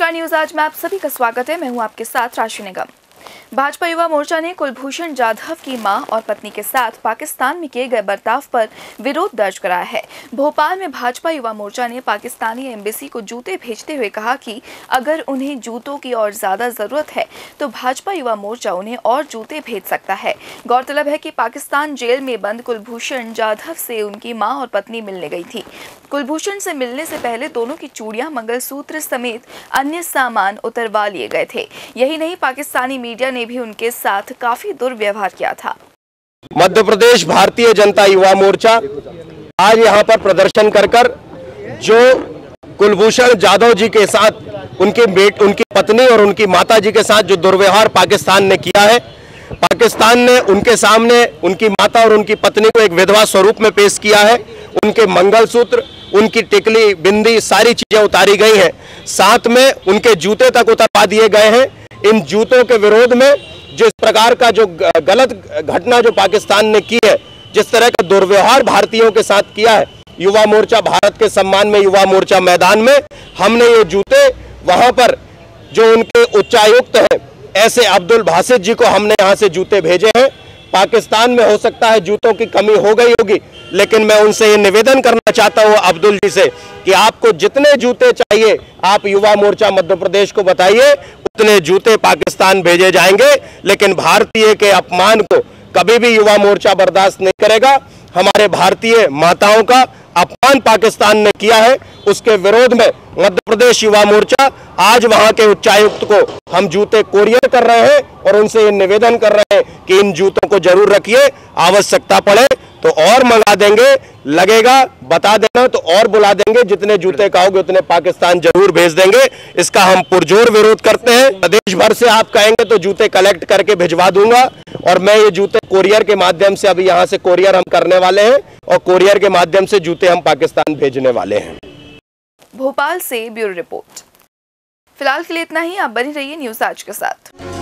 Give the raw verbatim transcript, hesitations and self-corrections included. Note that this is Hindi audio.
नमस्कार, न्यूज आज में आप सभी का स्वागत है। मैं हूं आपके साथ राशि निगम। भाजपा युवा मोर्चा ने कुलभूषण जाधव की मां और पत्नी के साथ पाकिस्तान में किए गए बर्ताव पर विरोध दर्ज कराया है। भोपाल में भाजपा युवा मोर्चा ने पाकिस्तानी एम्बेसी को जूते भेजते हुए कहा कि अगर उन्हें जूतों की और ज्यादा जरूरत है तो भाजपा युवा मोर्चा उन्हें और जूते भेज सकता है। गौरतलब है कि पाकिस्तान जेल में बंद कुलभूषण जाधव से उनकी मां और पत्नी मिलने गई थी। कुलभूषण से मिलने से पहले दोनों की चूड़ियां, मंगलसूत्र समेत अन्य सामान उतरवा लिए गए थे। यही नहीं, पाकिस्तानी मीडिया ने भी उनके साथ काफी दुर्व्यवहार किया था। मध्य प्रदेश भारतीय जनता युवा मोर्चा आज यहां पर प्रदर्शन कर कर जो कुलभूषण जाधव जी के साथ उनके बेट उनकी पत्नी और उनकी माता जी के साथ जो दुर्व्यवहार पाकिस्तान ने किया है, पाकिस्तान ने उनके सामने उनकी माता और उनकी पत्नी को एक विधवा स्वरूप में पेश किया है। उनके मंगलसूत्र, उनकी टिकली, बिंदी, सारी चीजें उतारी गई हैं। साथ में उनके जूते तक उतरवा दिए गए हैं। इन जूतों के विरोध में जिस प्रकार का जो गलत घटना जो पाकिस्तान ने की है, जिस तरह का दुर्व्यवहार भारतीयों के साथ किया है, युवा मोर्चा भारत के सम्मान में युवा मोर्चा मैदान में हमने ये जूते वहां पर जो उनके उच्चायुक्त हैं ऐसे अब्दुल बासित जी को हमने यहां से जूते भेजे हैं। पाकिस्तान में हो सकता है जूतों की कमी हो गई होगी, लेकिन मैं उनसे ये निवेदन करना चाहता हूं अब्दुल जी से कि आपको जितने जूते चाहिए आप युवा मोर्चा मध्य प्रदेश को बताइए, उतने जूते पाकिस्तान भेजे जाएंगे। लेकिन भारतीय के अपमान को कभी भी युवा मोर्चा बर्दाश्त नहीं करेगा। हमारे भारतीय माताओं का अपमान पाकिस्तान ने किया है, उसके विरोध में मध्य प्रदेश युवा मोर्चा आज वहां के उच्चायुक्त को हम जूते कोरियर कर रहे हैं और उनसे ये निवेदन कर रहे हैं कि इन जूतों को जरूर रखिए, आवश्यकता पड़े तो और मंगा देंगे, लगेगा बता देना तो और बुला देंगे, जितने जूते कहोगे उतने पाकिस्तान जरूर भेज देंगे। इसका हम पुरजोर विरोध करते हैं। प्रदेश भर से आप कहेंगे तो जूते कलेक्ट करके भिजवा दूंगा और मैं ये जूते कोरियर के माध्यम से अभी यहाँ से कोरियर हम करने वाले हैं और कोरियर के माध्यम से जूते हम पाकिस्तान भेजने वाले हैं। भोपाल से ब्यूरो रिपोर्ट। फिलहाल के लिए इतना ही। आप बने रहिए न्यूज आज के साथ।